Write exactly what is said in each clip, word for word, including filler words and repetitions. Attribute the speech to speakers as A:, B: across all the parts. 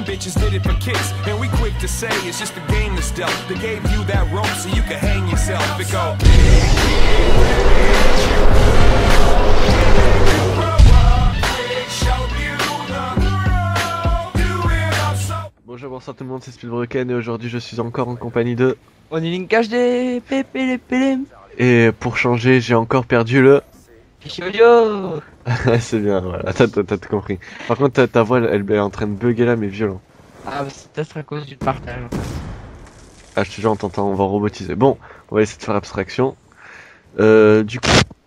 A: Them bitches did it for kicks, and we quick to say it's just a game that's dealt. They gave you that rope so you could hang yourself. It go.
B: Bonjour, bonsoir tout le monde, c'est Speedbroken et aujourd'hui je suis encore en compagnie de...
C: Onilink H D, pépé les pélé.
B: Et pour changer, j'ai encore perdu le...
C: Yo.
B: C'est bien, voilà, t'as tout compris. Par contre, ta, ta voix, elle, elle est en train de bugger là, mais violent.
C: Ah, c'est peut-être à cause du partage.
B: Ah, je te jure, on t'entend, on va robotiser. Bon, on va essayer de faire abstraction. Euh, du coup...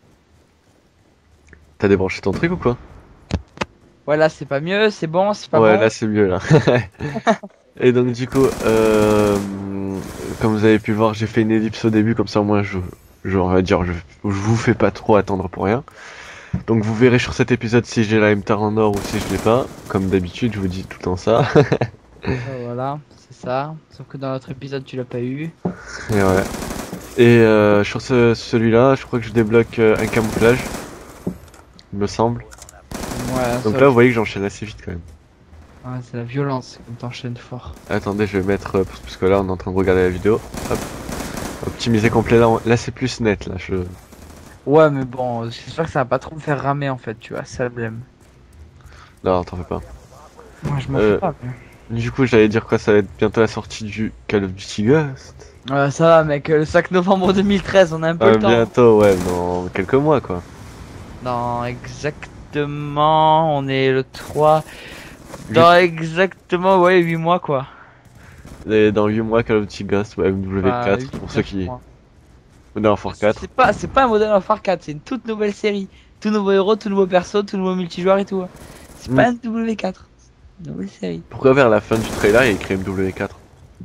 B: T'as débranché ton truc ou quoi?
C: Ouais, là c'est pas mieux, c'est bon, c'est pas
B: ouais,
C: bon.
B: là c'est mieux là. Et donc du coup, euh, comme vous avez pu le voir, j'ai fait une ellipse au début, comme ça au moins je, je on va dire, je, je vous fais pas trop attendre pour rien. Donc vous verrez sur cet épisode si j'ai la M-Tar en or ou si je l'ai pas. Comme d'habitude, je vous dis tout le temps ça.
C: euh, voilà, c'est ça. Sauf que dans l'autre épisode tu l'as pas eu.
B: Et ouais. Et euh, sur ce, celui-là, je crois que je débloque euh, un camouflage, il me semble.
C: Ouais,
B: Donc
C: ça,
B: là, vous voyez que j'enchaîne assez vite quand même.
C: ouais, c'est la violence comme t'enchaînes fort.
B: Attendez, je vais mettre, euh, parce que là on est en train de regarder la vidéo. Hop. Optimiser complet, là, on- là c'est plus net, là je...
C: Ouais, mais bon, j'espère que ça va pas trop me faire ramer en fait, tu vois, ça blême.
B: Non, t'en fais pas.
C: Moi je m'en
B: Euh,
C: fais pas. Mais...
B: Du coup, j'allais dire quoi, ça va être bientôt la sortie du Call of Duty Ghost.
C: Ouais, ça va mec, le cinq novembre deux mille treize, on a un peu
B: Ah,
C: le temps.
B: bientôt, ouais, dans quelques mois quoi.
C: Dans exactement, on est le trois. Dans exactement, ouais, huit mois quoi.
B: Et dans huit mois, Call of Duty Ghost, ouais, M W quatre,
C: Bah, huit,
B: pour ceux
C: neuf
B: qui...
C: mois.
B: Modern Warfare quatre.
C: C'est pas, c'est pas un Modern Warfare quatre, c'est une toute nouvelle série. Tout nouveau héros, tout nouveau perso, tout nouveau multijoueur et tout. C'est
B: Mm.
C: pas un W quatre. Une nouvelle série.
B: Pourquoi vers la fin du trailer, il y a écrit M W quatre?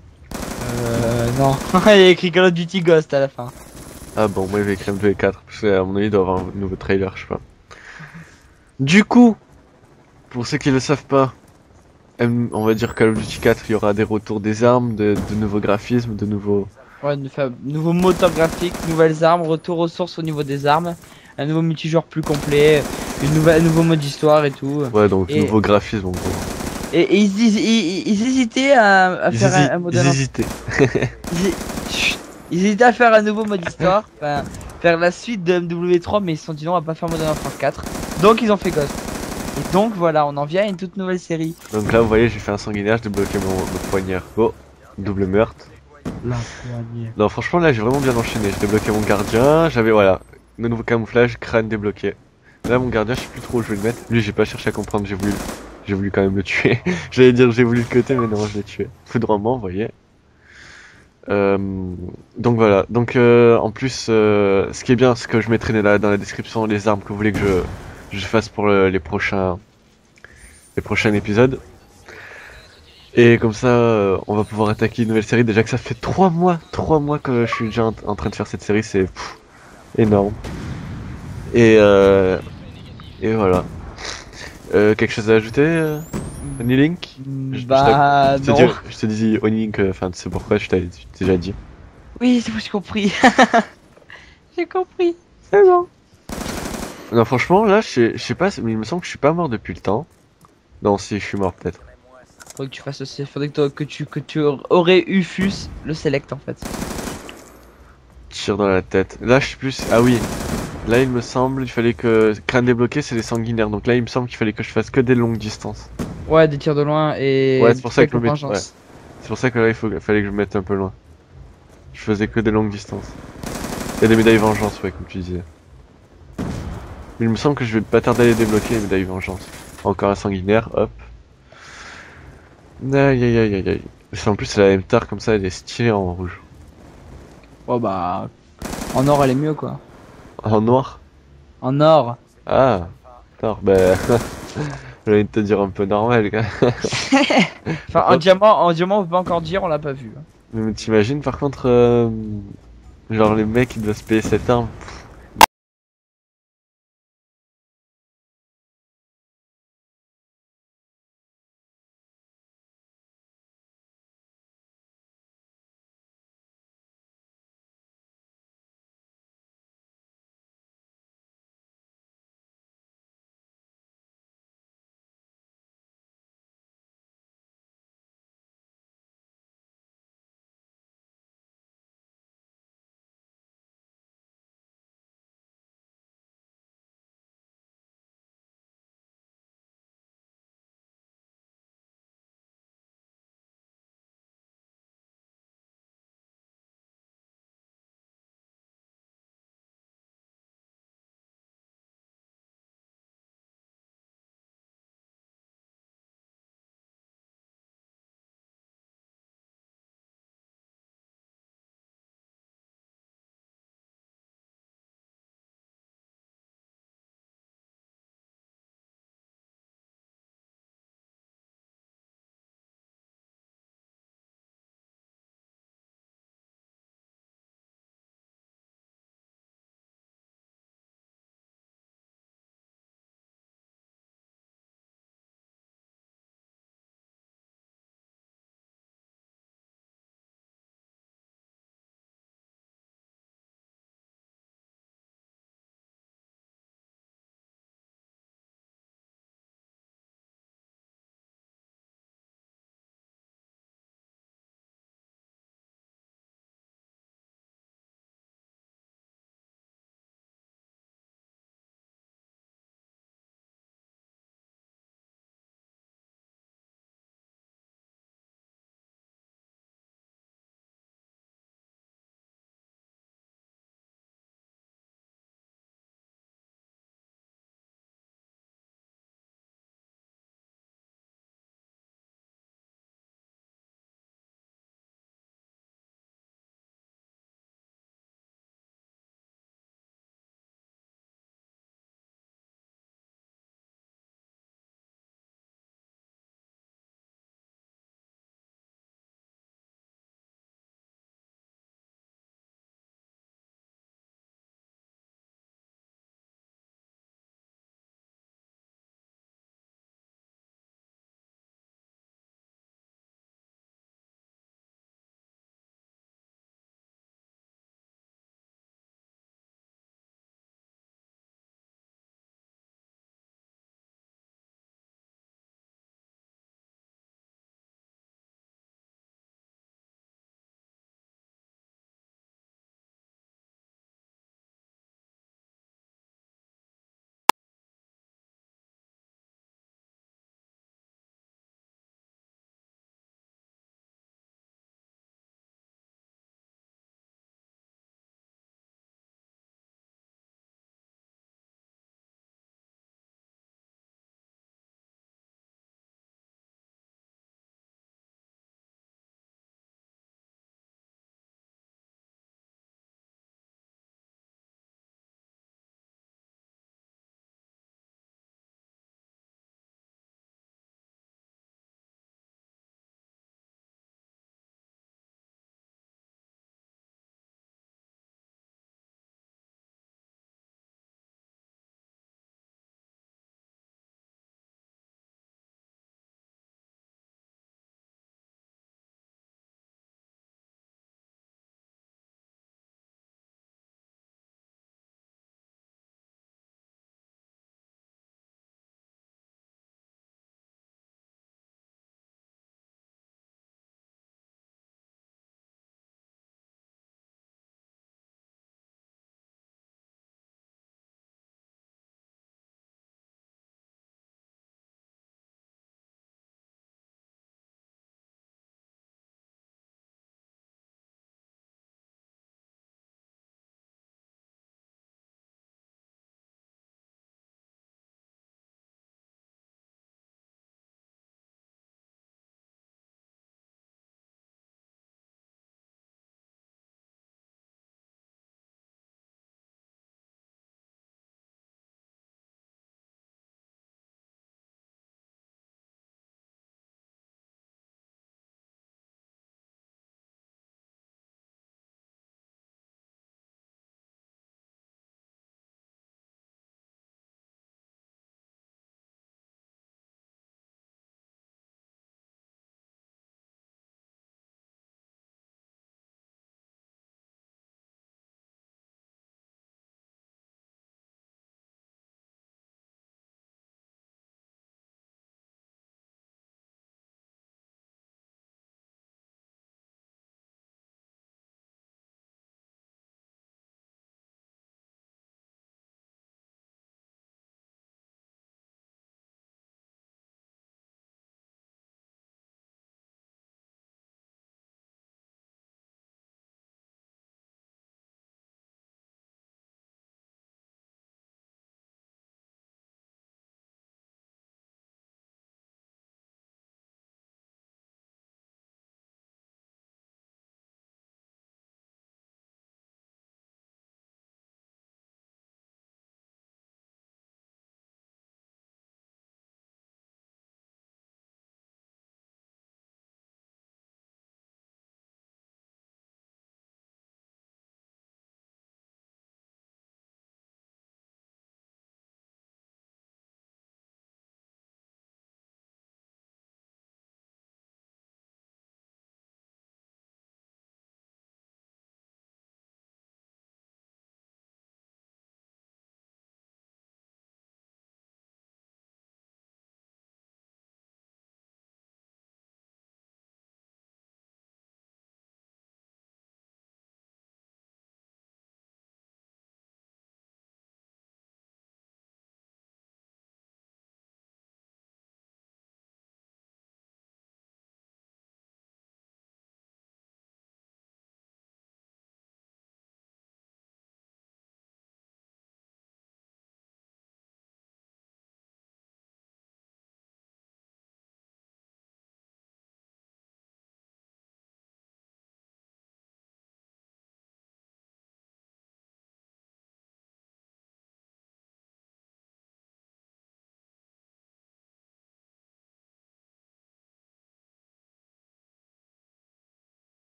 C: Euh, non. Il y a écrit Call of Duty Ghost à la fin.
B: Ah bon, moi il y avait écrit M W quatre, parce qu'à mon avis, il doit y avoir un nouveau trailer, je sais pas. Du coup, pour ceux qui le savent pas, M- on va dire Call of Duty quatre, il y aura des retours des armes, de, de nouveaux graphismes, de nouveaux...
C: Ouais, de fa- nouveau moteur graphique, nouvelles armes, retour aux sources au niveau des armes, un nouveau multijoueur plus complet, une nouvelle, un nouveau mode histoire et tout.
B: Ouais, donc
C: Et-
B: nouveaux graphismes en gros.
C: Et, et ils, ils, ils- ils hésitaient à, à
B: Ils,
C: faire
B: hési-
C: un, un
B: ils
C: Modern
B: hésitaient.
C: Ils, Chut. Ils hésitaient à faire un nouveau mode histoire, enfin, faire la suite de M W trois, mais ils se sont dit non, on va pas faire Modern Warfare quatre. Donc ils ont fait Ghost. Et donc voilà, on en vient à une toute nouvelle série.
B: Donc là, vous voyez, j'ai fait un sanguinaire, j'ai débloqué mon, mon poignard. Oh, double meurtre.
C: La poignée.
B: Non, franchement, là, j'ai vraiment bien enchaîné. J'ai débloqué mon gardien, j'avais, voilà, le nouveau camouflage, crâne débloqué. Là, mon gardien, je sais plus trop où je vais le mettre. Lui, j'ai pas cherché à comprendre, j'ai voulu, j'ai voulu quand même le tuer. J'allais dire, j'ai voulu le cutter, mais non, je l'ai tué. Foudroiement, vous voyez. Euh, donc voilà, donc euh, en plus, euh, ce qui est bien, c'est que je mettrai dans la, dans la description les armes que vous voulez que je, je fasse pour le- les prochains, les prochains épisodes. Et comme ça, euh, on va pouvoir attaquer une nouvelle série. Déjà que ça fait trois mois, trois mois que je suis déjà en, en train de faire cette série, c'est pff, énorme. Et euh, et voilà. Euh, quelque chose à ajouter, euh, Onilink? Je- je
C: Bah
B: Je te
C: non.
B: dis, je te dis Onilink, euh, enfin, tu sais pourquoi, je t'avais déjà dit.
C: Oui, c'est bon, j'ai compris. J'ai compris. C'est bon.
B: Non, franchement, là, je sais- je sais pas, mais il me semble que je suis pas mort depuis le temps. Non, si, je suis mort peut-être.
C: Faudrait que tu fasses aussi, faudrait que, toi- que tu que tu aurais eu Fus le select en fait.
B: Tire dans la tête. Là, je sais plus. Ah oui. Là, il me semble, il fallait que crâne débloqué, c'est les sanguinaires. Donc là, il me semble qu'il fallait que je fasse que des longues distances.
C: Ouais, des tirs de loin et
B: Ouais, c'est pour ça
C: avec
B: que je me mets-
C: vengeance.
B: C'est pour ça que là, il faut, fallait que je me mette un peu loin. Je faisais que des longues distances. Et des médailles vengeance, ouais, comme tu disais. Mais il me semble que je vais pas tarder à les débloquer, les médailles vengeance. Encore un sanguinaire, hop. Aïe aïe aïe aïe aïe. En plus, c'est la M-Tar comme ça, elle est stylée en rouge.
C: Oh bah en or elle est mieux quoi.
B: En noir?
C: En or.
B: Ah, d'accord, bah. J'allais te dire un peu normal, quoi.
C: Enfin en diamant, en diamant on peut pas encore dire, on l'a pas vu.
B: Mais t'imagines par contre, euh, genre les mecs qui doivent se payer cette arme, pff,